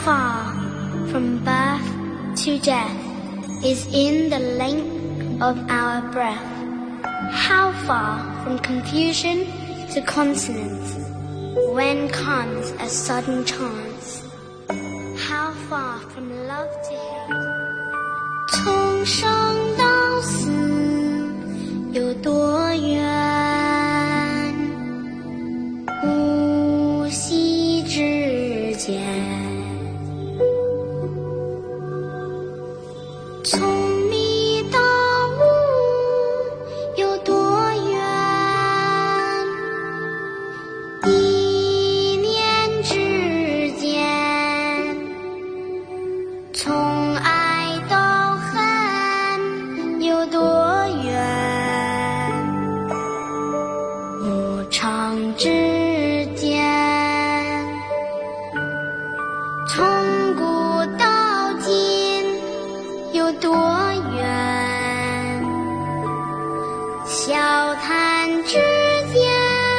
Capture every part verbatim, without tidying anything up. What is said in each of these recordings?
far from birth to death is in the length of our breath. How far from confusion to consonance when comes a sudden chance. How far from love to hate. 从生到死有多远，呼吸之间，从迷到悟有多远，一念之间，从爱到恨有多远，无常之间，从古到今有多远，笑谈之间，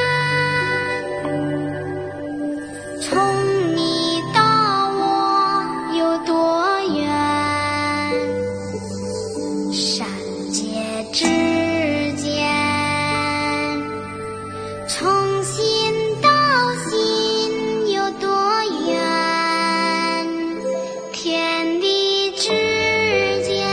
从你到我有多远，善解之间，从心到心有多远，天地之间。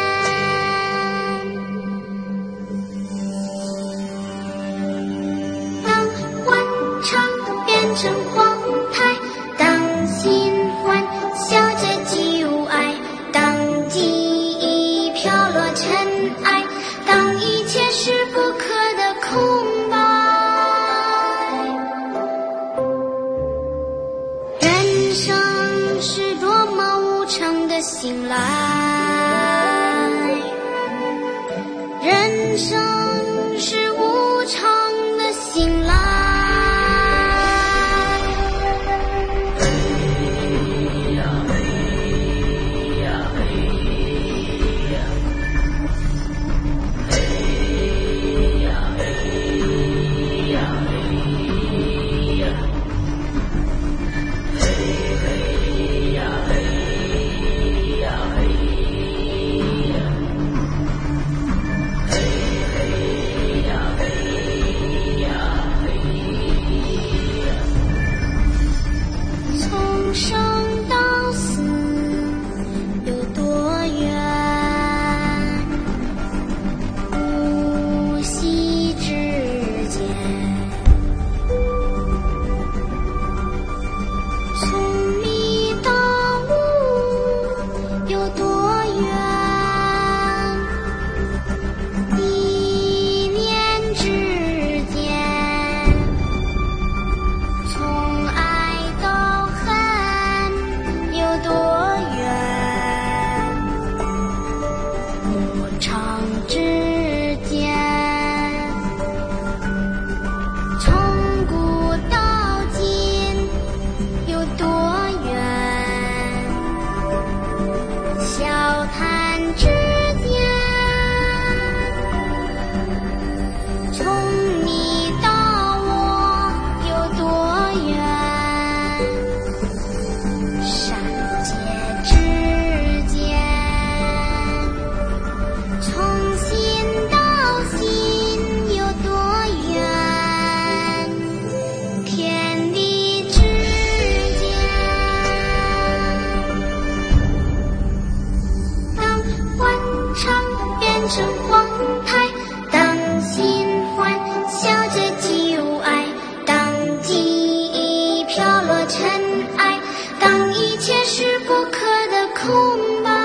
当欢场变成荒台，当新欢笑着旧爱，当记忆飘落尘埃，当一切是不可的空白。人生是多么无常的醒来，人生是无常的醒来。从生到死有多远，呼吸之间，从迷到悟有多远，一念之间，从爱到恨有多远，无常之间，从古到今有多远，笑谈之间，从你到我有多远，善解之间，从心到心有多远，天地之间。当欢场变成荒台，当新欢笑着旧爱，当记忆飘落尘埃，当一切是不可的空白。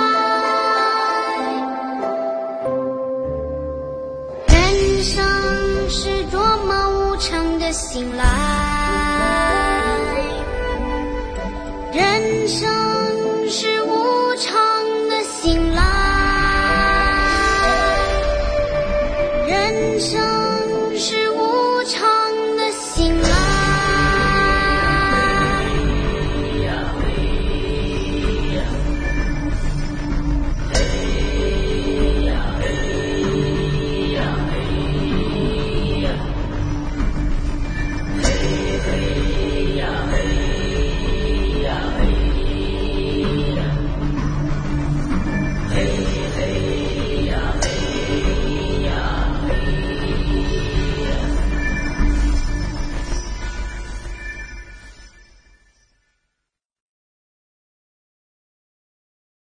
人生是多么无常的醒来，